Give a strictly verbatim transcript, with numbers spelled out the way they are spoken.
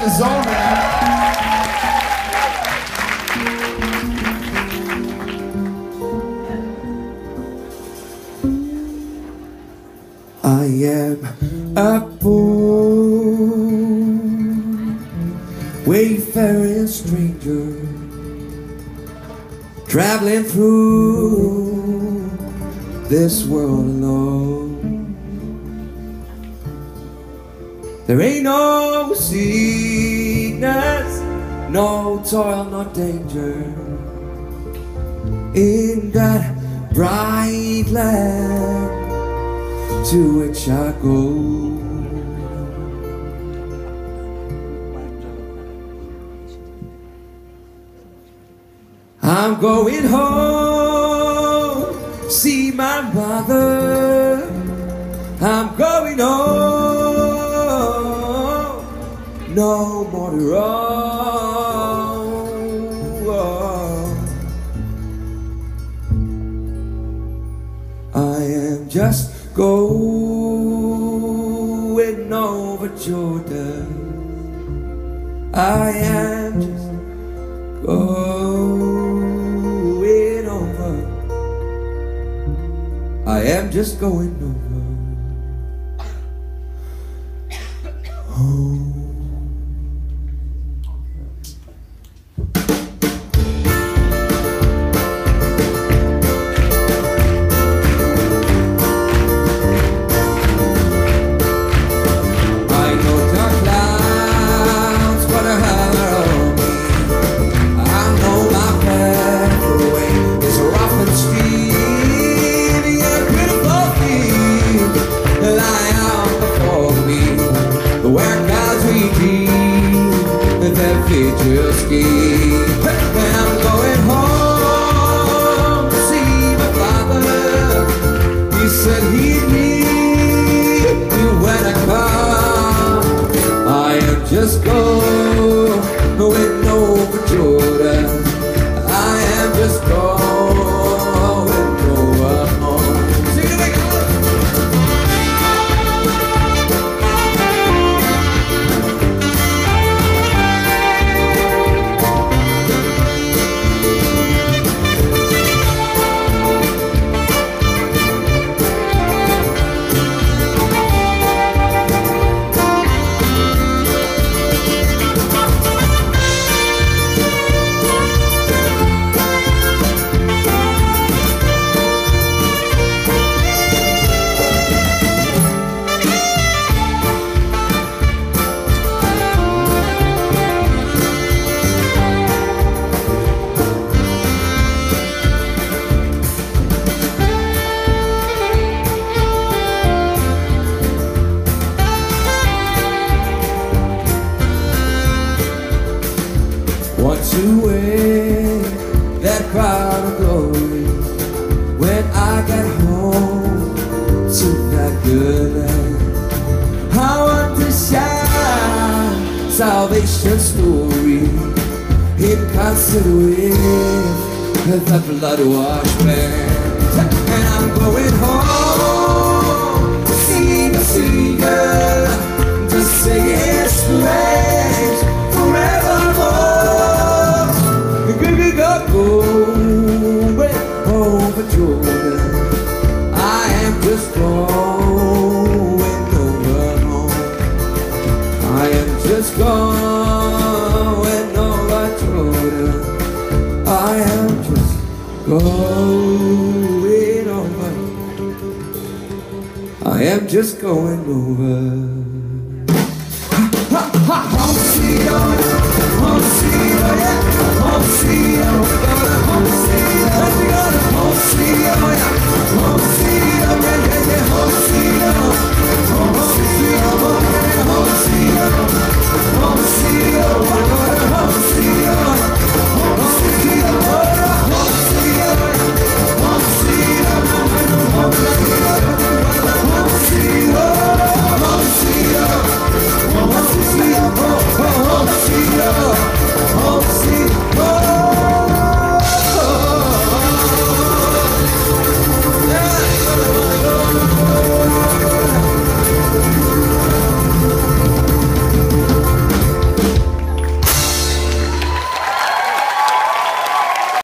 the Zwolle, man. I am a poor wayfaring stranger, traveling through this world alone. There ain't no sickness, no toil, no danger in that bright land to which I go. I'm going home, see my mother. I'm going home, no more to roam. I am just going over Jordan. I am just going over. I am just going over home. Just keep, and I'm going home to see my father. He said he'd meet me when I come. I am just going over Jordan. I am just going over home. Sing it again. Want to wear that crown of glory when I get home to that good land. I want to shine salvation's story in concert with the blood-washed band. And I'm going home to see the Savior, to sing His praise forevermore. Going over Jordan. I am just going over home. I am just going over Jordan. I am just going over. I am just going over. Home sweet home, home sweet home, yeah. Home sweet home, we're gonna home sweet home. We're gonna home sweet home, yeah. Home sweet home, yeah, yeah, yeah. Home sweet